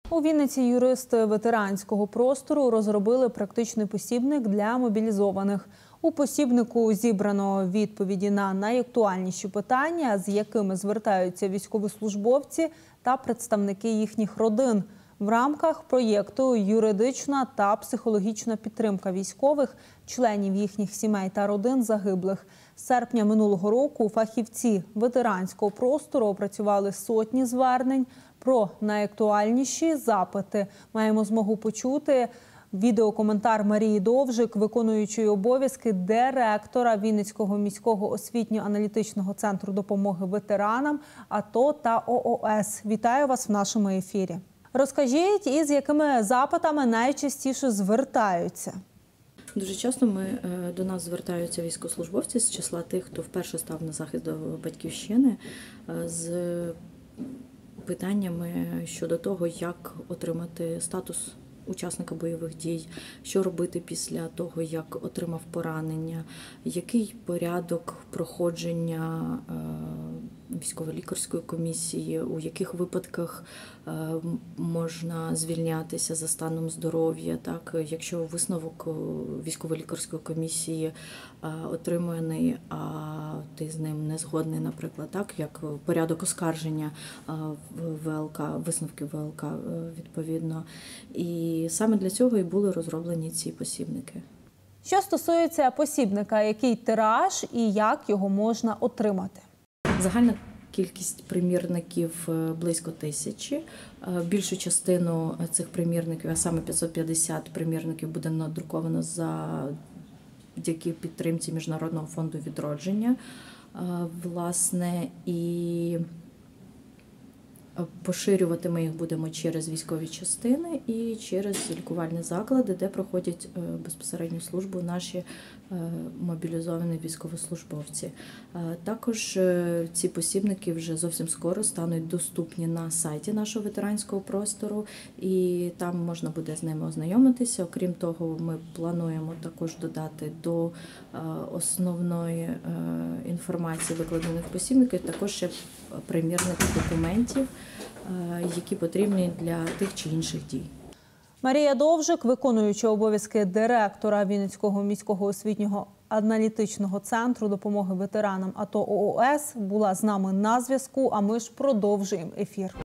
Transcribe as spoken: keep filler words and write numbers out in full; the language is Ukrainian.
У Вінниці юристи ветеранського простору розробили практичний посібник для мобілізованих. У посібнику зібрано відповіді на найактуальніші питання, з якими звертаються військовослужбовці та представники їхніх родин. В рамках проєкту «Юридична та психологічна підтримка військових, членів їхніх сімей та родин загиблих». З серпня минулого року фахівці ветеранського простору опрацювали сотні звернень. Про найактуальніші запити маємо змогу почути відеокоментар Марії Довжик, виконуючої обов'язки директора Вінницького міського освітньо-аналітичного центру допомоги ветеранам АТО та ООС. Вітаю вас в нашому ефірі. Розкажіть, із якими запитами найчастіше звертаються? Дуже часто ми, до нас звертаються військовослужбовці з числа тих, хто вперше став на захист до батьківщини, з питаннями щодо того, як отримати статус учасника бойових дій, що робити після того, як отримав поранення, який порядок проходження військово-лікарської комісії, у яких випадках можна звільнятися за станом здоров'я, так, якщо висновок військово-лікарської комісії отриманий, а ти з ним не згодний, наприклад, так, як порядок оскарження ВЛК, висновки ВЛК відповідно. І саме для цього і були розроблені ці посібники. Що стосується посібника, який тираж і як його можна отримати? Загальна кількість примірників близько тисячі. Більшу частину цих примірників, а саме п'ятсот п'ятдесят примірників, буде надруковано завдяки підтримці Міжнародного фонду відродження. Власне, і поширювати ми їх будемо через військові частини і через лікувальні заклади, де проходять безпосередню службу наші мобілізовані військовослужбовці. Також ці посібники вже зовсім скоро стануть доступні на сайті нашого ветеранського простору, і там можна буде з ними ознайомитися. Окрім того, ми плануємо також додати до основної інформації, викладених в посібниках, також ще примірники документів, які потрібні для тих чи інших дій. Марія Довжик, виконуюча обов'язки директора Вінницького міського освітнього аналітичного центру допомоги ветеранам АТО ООС, була з нами на зв'язку, а ми ж продовжуємо ефір.